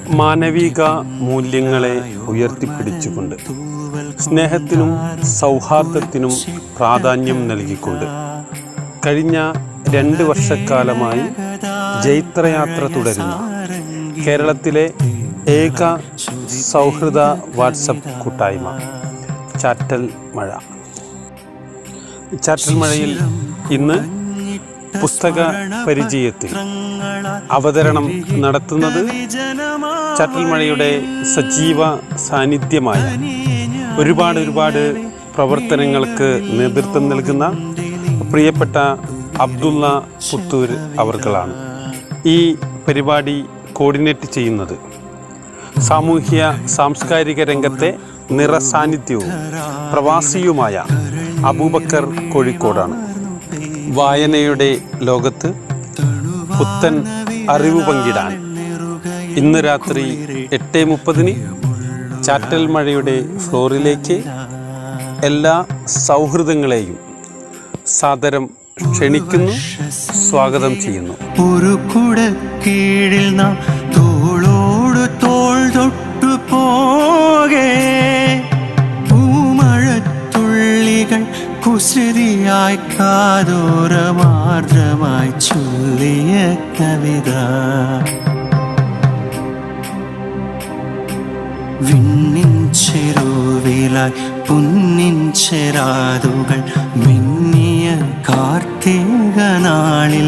മാനവിക മൂല്യങ്ങളെ ഉയർത്തിപ്പിടിച്ചുകൊണ്ട് സ്നേഹത്തിനും സൗഹാർദ്ദത്തിനും പ്രാധാന്യം നൽകിക്കൊണ്ട് കഴിഞ്ഞ 2 വർഷക്കാലമായി ജൈത്രയാത്ര തുടരുന്ന കേരളത്തിലെ ഏക സൗഹൃദ വാട്സപ്പ് കൂട്ടായ്മ ചാറ്റൽ മഴ. ചാറ്റൽ മഴയിൽ ഇന്ന് പുസ്തക പരിചയത്തിൽ അവതരണം നടത്തുന്നത് ചാറ്റൽ മഴയുടെ സജീവ സാന്നിധ്യമായ ഒരുപാട് പ്രവർത്തനങ്ങൾക്ക് നേതൃത്വം നൽകുന്ന പ്രിയപ്പെട്ട അബ്ദുള്ള പുത്തൂർ അവർകളാണ്. ഈ പരിപാടി കോർഡിനേറ്റ് ചെയ്യുന്നത് സാമൂഹ്യ സാംസ്കാരിക രംഗത്തെ നിറസാന്നിധ്യവും പ്രവാസിയുമായ അബൂബക്കർ കോഴിക്കോടാണ്. വായനയുടെ ലോകത്ത് പുത്തൻ അറിവ് പങ്കിടാൻ ഇന്ന് രാത്രി 8:30 ചാറ്റൽ മഴയുടെ ഫ്ലോറിലേക്ക് എല്ലാ സൗഹൃദങ്ങളെയും സാദരം ക്ഷണിക്കുന്നു, സ്വാഗതം ചെയ്യുന്നു. ഒരു കുടക്കീഴിൽ നാം തോളോട് തോൾ തൊട്ടു പോകെ പൂമഴത്തുള്ളികൾ കുസൃതിയായി കാതോരമാർദ്രമായി ചൊല്ലിയ കവിത. വിണ്ണിൻ ചെരുവിലായി പൊന്നിൻ ചെരാതുകൾ മിന്നിയ കാർത്തിക നാളിൽ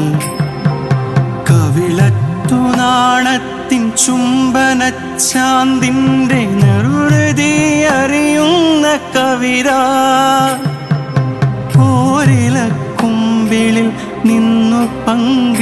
കവിളത്തു നാണത്തിൻ ചുംബനച്ചാന്തിൻ്റെ നെറുതി അറിയുന്ന കവിത. ഓരിലക്കുമ്പിളിൽ നിന്നു പങ്ക